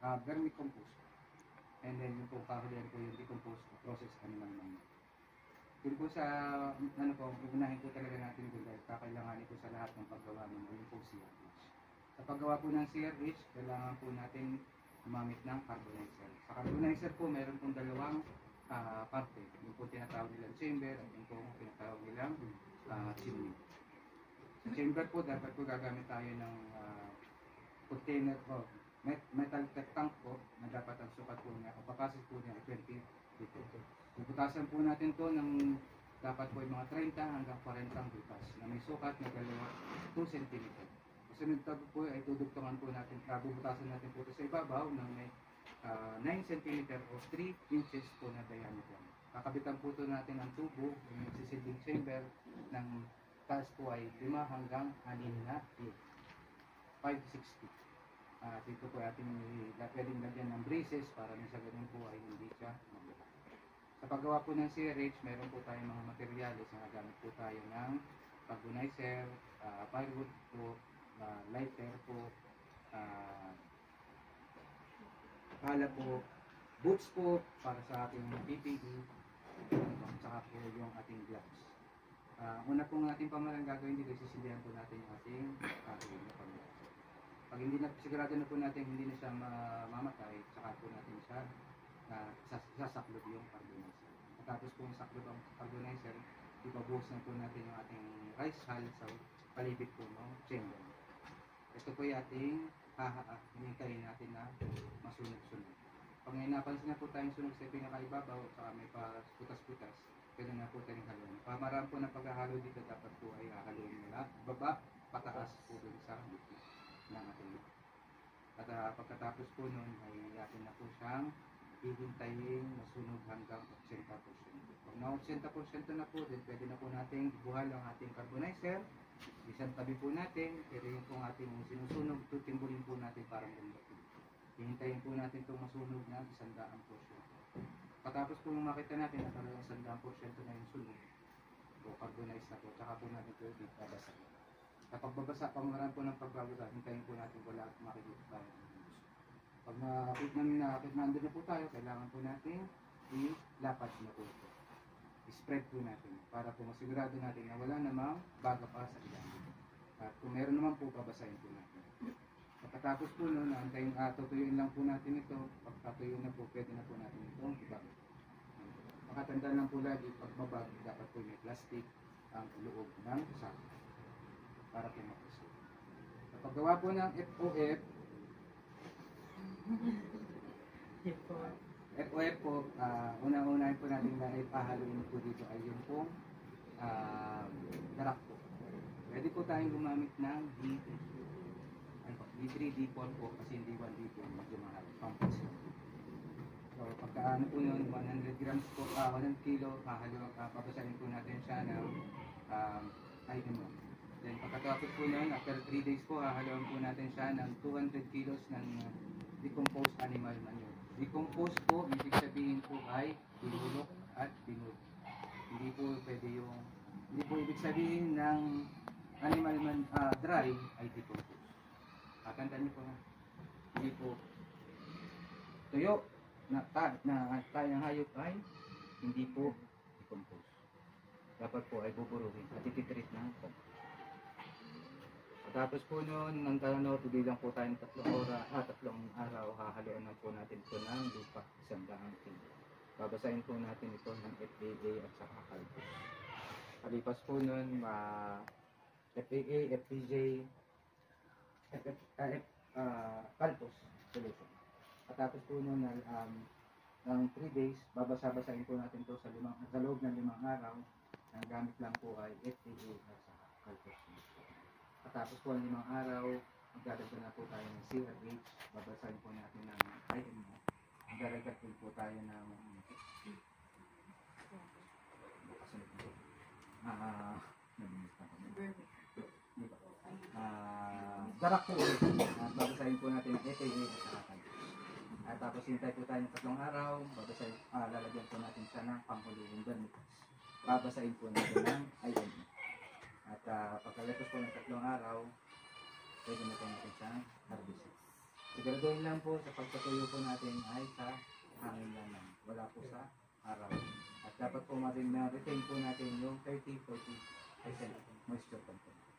vermicompost. And then yung po kahulihan po yung decomposed process animal manure. Yun po sa, ano po, unahin po talaga natin po dahil kakailanganin po sa lahat ng paggawa ng yun po CRH. Sa paggawa po ng CRH, kailangan po natin gumamit ng carbonizer. Sa carbonizer po, meron pong dalawang parte. Yung po tinatawag nilang chamber at yung po tinatawag nilang chimney. Sa chamber po, dapat po gagamit tayo ng container po, metal tank po, na dapat ang sukat po niya, o capacity po niya ay 20 liters. Bubutasan po natin to ng dapat po ay mga 30 hanggang 40 butas na may sukat na dalawa 2 cm. Kasunod po ay tudugtungan po natin, bubutasan natin po ito sa ibabaw ng may 9 cm o 3 inches po na diameter. Kakabitan po ito natin ang tubo, yung magsisilbing chamber ng taas po ay 5 hanggang 6 na feet. 5-6 feet. Dito po ating pwedeng lagyan ng braces para sa ganun po ay hindi siya mabuka. Sa paggawa po ng CRH, meron po tayong mga materyales na gamit po tayo ng carbonizer, firewood po, lighter po, pala po, boots po para sa ating PPE, at saka po yung ating gloves. Una pong ating pamalang gagawin dito, sisilbihan po natin yung ating kahoy na pamalang. Pag hindi na, sigurado na po natin hindi na siya mamamatay, saka po natin siya sasaklod yung carbonizer. Tapos po yung saklod ang carbonizer, ibabuhos na po natin yung ating rice hull sa palibig po ng chamber. Ito po yung ating hinintayin natin na masunog-sunog. Pag ngayon napansin na po tayong sunog sa pinakaibabaw at saka may putas-putas, pwede na po tayong haluin. Pamaraan po ng paghahalo dito, dapat po ay haluin nila baba, pataas po dun sa liquid ng ating. At pagkatapos po nun ay atin na po siyang hihintayin masunog hanggang 80%. Pag na 80% na po, then pwede na po natin ibuhal ang ating carbonizer. Isang tabi po natin, pero yung pong ating sinusunog, tutimbulin po natin para magandang. Hihintayin po natin itong masunog na 100%. Patapos po makita natin na talagang 100% na yung sunog, o carbonize na po, tsaka po natin ito babasa. Kapag babasa, pamamaraan po ng pagbabasa, hintayin po natin wala at makikita tayo. Pag nandun na po tayo, kailangan po natin ilapad na po ito. I-spread po natin para po masigurado natin na wala namang baga pa sa ilalim. At kung meron naman po, babasahin po natin. Pagkatapos po nun, tutuyuin lang po natin ito. Pagkatuyo na po, pwede na po natin itong ibag. Makatandaan lang po lagi, pag mabag, dapat po may plastic ang loob ng sako para po mapusin. Sa paggawa po ng FOF, FOF po, unang-unahin po natin na ipahaluin po dito ay yung pong darak po. Pwede po tayong gumamit ng D3, D4 po kasi hindi 1 D4 medyo mahal, pampos. So pagka ano po yun, 100 grams po, 100 kilo, papasahin po natin siya ng item mo. Then pagkatapos po nun, after 3 days po, hahaluan po natin siya ng 200 kilos ng decomposed animal manure. Decomposed po, ibig sabihin po ay binulok at binulok. Hindi po pwede yung, hindi po ibig sabihin ng animal dry ay decomposed. Tandaan niyo po na, hindi po tuyo na tayo ng hayop ay hindi po decomposed. Dapat po ay buburuhin at ititreat ng compost. Tapos po noon, ng tuloy lang po tayong 3 araw, hahaluan na po natin ito ng lupa, 100 kilo. Babasahin po natin ito ng FAA at saka Calpos. Palipas po noon, FAA, FPJ, Calpos solution. At tapos po noon, ng 3 days, babasa-basahin po natin ito sa loob ng 5 araw. Ang gamit lang po ay FAA at saka Calpos. At tapos po ang 5 araw, magdadagdag na po tayo ng CRH, babasahin po natin ng IMO. Magdadagdag po tayo ng darak po ulit. Babasahin po natin ng FAA at saka Calpos. At tapos hintay po tayo ng 3 araw, lalagyan po natin siya ng panghuling vermicompost. Babasahin po natin ng IMO. At pagkalapos po ng 3 araw, pwede na po natin siyang harvest. Siguraduhin lang po sa pagpatuyo po natin ay sa hangin lamang. Wala po sa araw. At dapat po retain po natin yung 30-40% moisture content.